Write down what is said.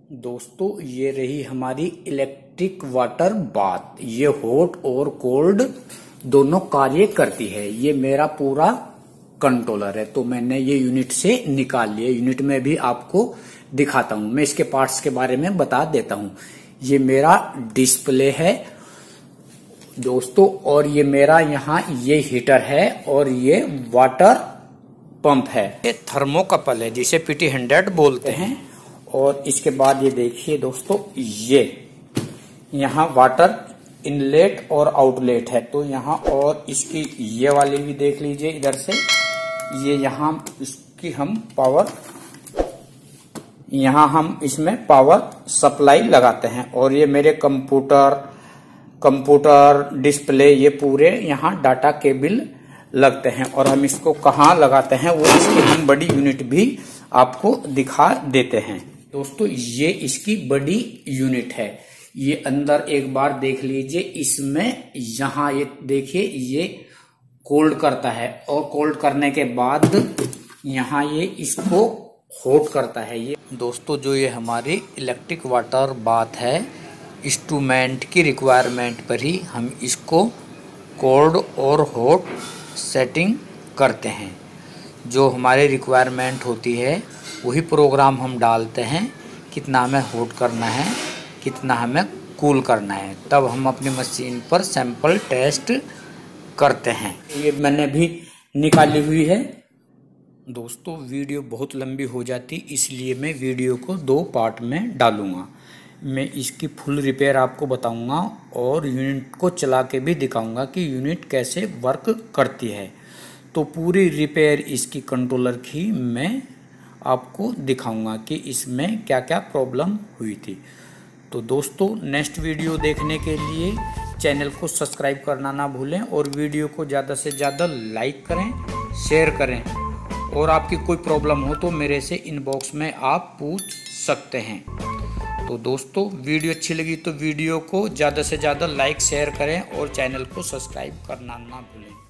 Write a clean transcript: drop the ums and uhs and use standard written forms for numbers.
दोस्तों ये रही हमारी इलेक्ट्रिक वाटर बाथ। ये हॉट और कोल्ड दोनों कार्य करती है। ये मेरा पूरा कंट्रोलर है, तो मैंने ये यूनिट से निकाल लिया। यूनिट में भी आपको दिखाता हूं, मैं इसके पार्ट्स के बारे में बता देता हूं। ये मेरा डिस्प्ले है दोस्तों, और ये मेरा यहाँ ये हीटर है, और ये वाटर पंप है। ये थर्मोकपल है जिसे PT100 बोलते हैं। और इसके बाद ये देखिए दोस्तों, ये यहाँ वाटर इनलेट और आउटलेट है। तो यहाँ और इसकी ये वाली भी देख लीजिए इधर से। ये यहाँ इसकी हम पावर, यहाँ हम इसमें पावर सप्लाई लगाते हैं। और ये मेरे कंप्यूटर डिस्प्ले, ये पूरे यहाँ डाटा केबल लगते हैं। और हम इसको कहाँ लगाते हैं वो इसकी हम बड़ी यूनिट भी आपको दिखा देते हैं। दोस्तों ये इसकी बड़ी यूनिट है। ये अंदर एक बार देख लीजिए, इसमें यहाँ ये देखिए ये कोल्ड करता है, और कोल्ड करने के बाद यहाँ ये इसको हॉट करता है। ये दोस्तों जो ये हमारी इलेक्ट्रिक वाटर बाथ है, इंस्ट्रूमेंट की रिक्वायरमेंट पर ही हम इसको कोल्ड और हॉट सेटिंग करते हैं। जो हमारे रिक्वायरमेंट होती है वही प्रोग्राम हम डालते हैं, कितना हमें हॉट करना है, कितना हमें कूल करना है, तब हम अपनी मशीन पर सैंपल टेस्ट करते हैं। ये मैंने भी निकाली हुई है। दोस्तों वीडियो बहुत लंबी हो जाती, इसलिए मैं वीडियो को 2 पार्ट में डालूंगा। मैं इसकी फुल रिपेयर आपको बताऊंगा और यूनिट को चला के भी दिखाऊंगा कि यूनिट कैसे वर्क करती है। तो पूरी रिपेयर इसकी कंट्रोलर की मैं आपको दिखाऊंगा कि इसमें क्या क्या प्रॉब्लम हुई थी। तो दोस्तों नेक्स्ट वीडियो देखने के लिए चैनल को सब्सक्राइब करना ना भूलें, और वीडियो को ज़्यादा से ज़्यादा लाइक करें, शेयर करें। और आपकी कोई प्रॉब्लम हो तो मेरे से इनबॉक्स में आप पूछ सकते हैं। तो दोस्तों वीडियो अच्छी लगी तो वीडियो को ज़्यादा से ज़्यादा लाइक शेयर करें, और चैनल को सब्सक्राइब करना ना भूलें।